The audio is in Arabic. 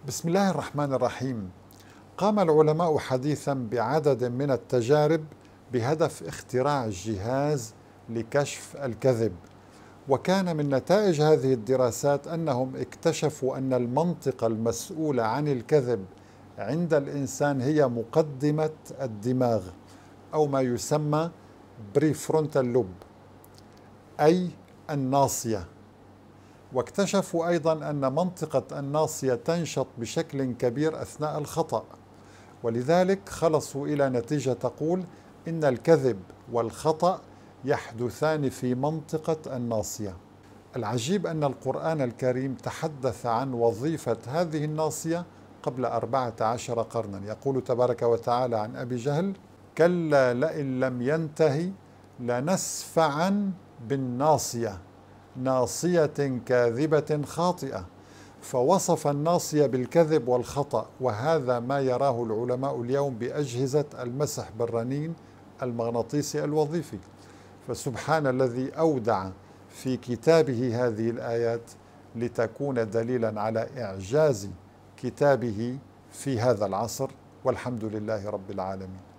بسم الله الرحمن الرحيم. قام العلماء حديثا بعدد من التجارب بهدف اختراع جهاز لكشف الكذب، وكان من نتائج هذه الدراسات أنهم اكتشفوا أن المنطقة المسؤولة عن الكذب عند الإنسان هي مقدمة الدماغ أو ما يسمى بريفرونتال لوب، أي الناصية. واكتشفوا أيضا أن منطقة الناصية تنشط بشكل كبير أثناء الخطأ، ولذلك خلصوا إلى نتيجة تقول إن الكذب والخطأ يحدثان في منطقة الناصية. العجيب أن القرآن الكريم تحدث عن وظيفة هذه الناصية قبل 14 قرنا. يقول تبارك وتعالى عن أبي جهل: كلا لئن لم ينتهي لنسفعا بالناصية ناصية كاذبة خاطئة. فوصف الناصية بالكذب والخطأ، وهذا ما يراه العلماء اليوم بأجهزة المسح بالرنين المغناطيسي الوظيفي. فسبحان الذي أودع في كتابه هذه الآيات لتكون دليلا على إعجاز كتابه في هذا العصر، والحمد لله رب العالمين.